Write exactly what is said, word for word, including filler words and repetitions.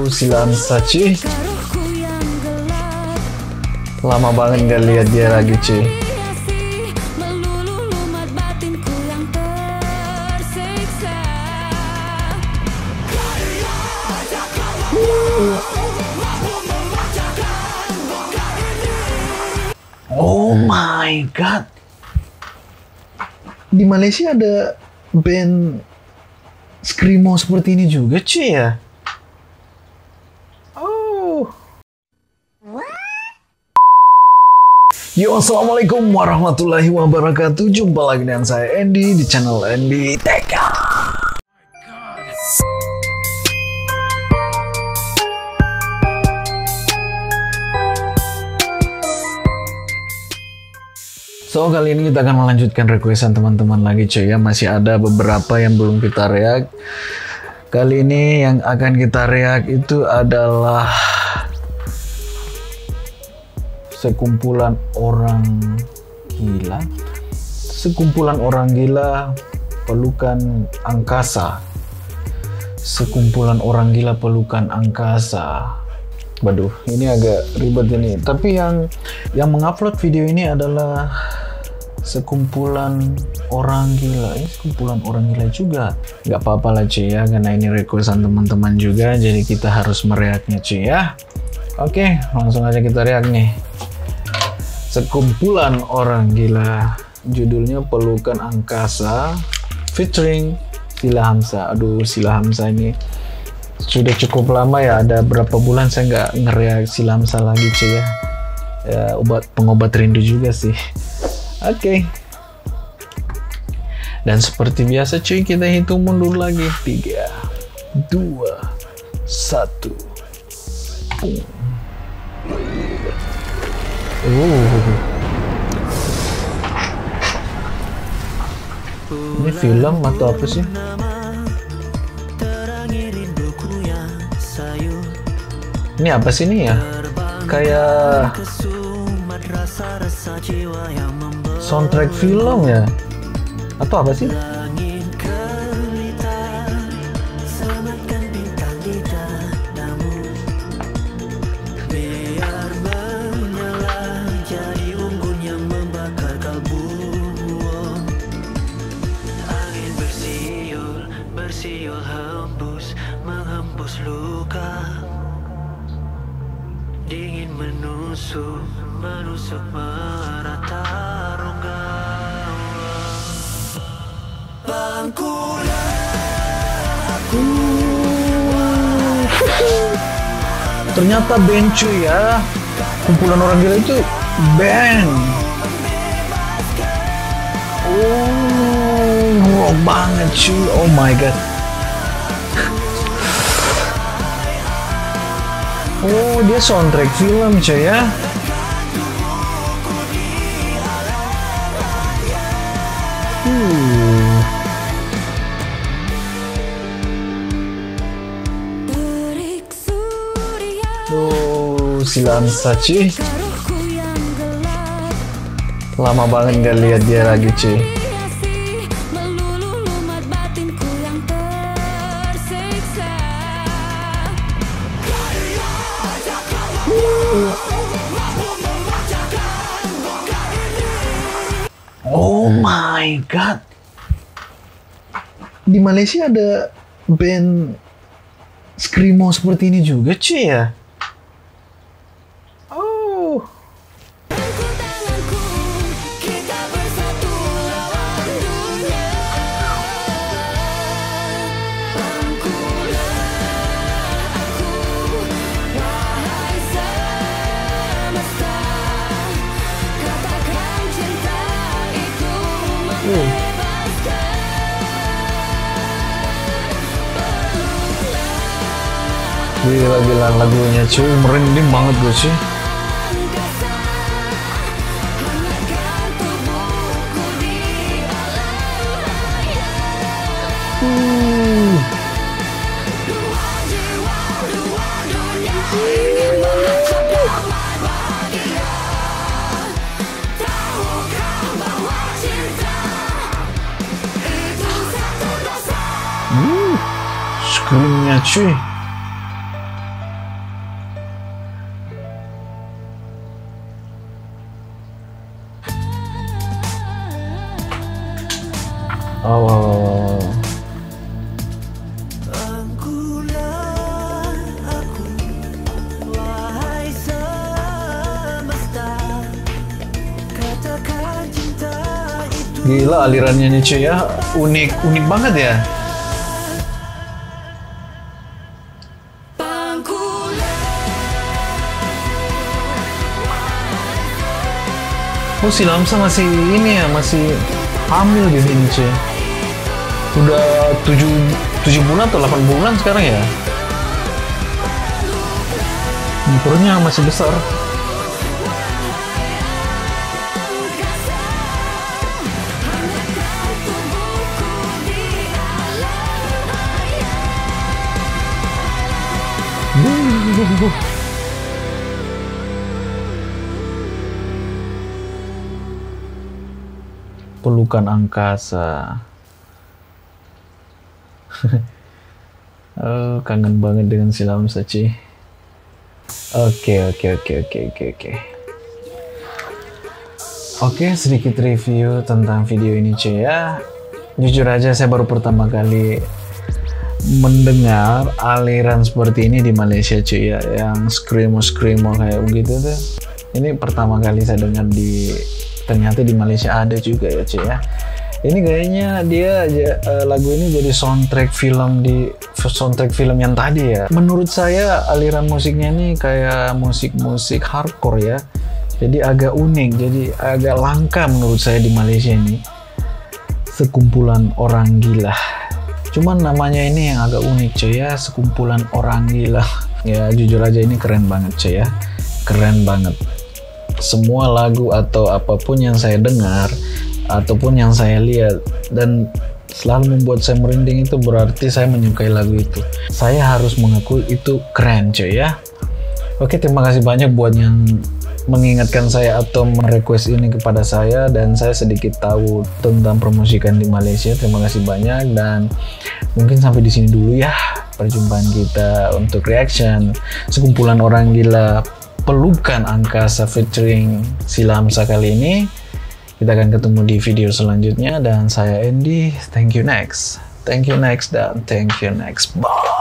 Silamsa cuy. Lama banget gak lihat dia lagi cuy. Oh my god. Di Malaysia ada band screamo seperti ini juga cuy ya. Oh. Yo, assalamualaikum warahmatullahi wabarakatuh. Jumpa lagi dengan saya Andy di channel Andy Teka. So, kali ini kita akan melanjutkan requestan teman-teman lagi cuy ya. Masih ada beberapa yang belum kita react. Kali ini yang akan kita react itu adalah sekumpulan orang gila. Sekumpulan orang gila pelukan angkasa. Sekumpulan orang gila pelukan angkasa. Waduh, ini agak ribet ini. Tapi yang yang mengupload video ini adalah sekumpulan orang gila. Ini sekumpulan orang gila juga. Gak apa-apa lah cuy ya, karena ini requestan teman-teman juga. Jadi kita harus mereaknya cuy ya. Oke, langsung aja kita reak nih. Sekumpulan orang gila. Judulnya Pelukan Angkasa featuring Sila Hamsa. Aduh, Sila Hamsa ini sudah cukup lama ya, ada berapa bulan saya nggak ngereak Sila Hamsa lagi cuy ya. Ya, obat pengobat rindu juga sih. Oke. Okay. Dan seperti biasa cuy, kita hitung mundur lagi. Tiga, dua, satu. Uh. Ini film atau apa sih? Ini apa sih ini ya? Kayak soundtrack film ya? Atau apa sih? Bersiul hembus, menghembus luka. Dingin menusuk, menusuk merata rongga. Bangkulah aku. Ternyata band cuy ya. Kumpulan orang gila itu band. Oh, rock banget cuy. Oh my god. Oh, dia soundtrack film cuy ya. Uh. Oh, Sila Hamsa cuy. Lama banget gak lihat dia lagi cuy. Oh my god. Di Malaysia ada band screamo seperti ini juga cuy ya. Oh. Uh. Gila-gila lagunya cuy, merinding banget gue cuy. Uh. Uh. Screamnya cuy. Gila alirannya nih cuy ya, unik unik banget ya. Oh, si Lamsa masih ini ya, masih hamil di sini cuy. Udah tujuh tujuh bulan atau delapan bulan sekarang ya. Perutnya masih besar. Pelukan angkasa. Oh, kangen banget dengan si Lamsa cuy. Oke, oke, oke, oke, oke, oke. Oke, sedikit review tentang video ini cuy ya. Jujur aja saya baru pertama kali mendengar aliran seperti ini di Malaysia cuy ya, yang screamo-screamo kayak begitu tuh. Ini pertama kali saya dengar di, ternyata di Malaysia ada juga ya cuy ya. Ini kayaknya dia uh, lagu ini jadi soundtrack film di soundtrack film yang tadi ya. Menurut saya aliran musiknya ini kayak musik-musik hardcore ya. Jadi agak unik, jadi agak langka menurut saya di Malaysia ini. Sekumpulan orang gila. Cuman namanya ini yang agak unik cuy ya, sekumpulan orang gila. Ya jujur aja ini keren banget cuy ya. Keren banget. Semua lagu atau apapun yang saya dengar ataupun yang saya lihat dan selalu membuat saya merinding, itu berarti saya menyukai lagu itu. Saya harus mengakui itu keren cuy ya. Oke, terima kasih banyak buat yang mengingatkan saya atau merequest ini kepada saya, dan saya sedikit tahu tentang promosikan di Malaysia. Terima kasih banyak, dan mungkin sampai di sini dulu ya perjumpaan kita untuk reaction sekumpulan orang gila pelukan angkasa featuring si Lamsa kali ini. Kita akan ketemu di video selanjutnya, dan saya Andy. Thank you next. Thank you next dan thank you next. Bye.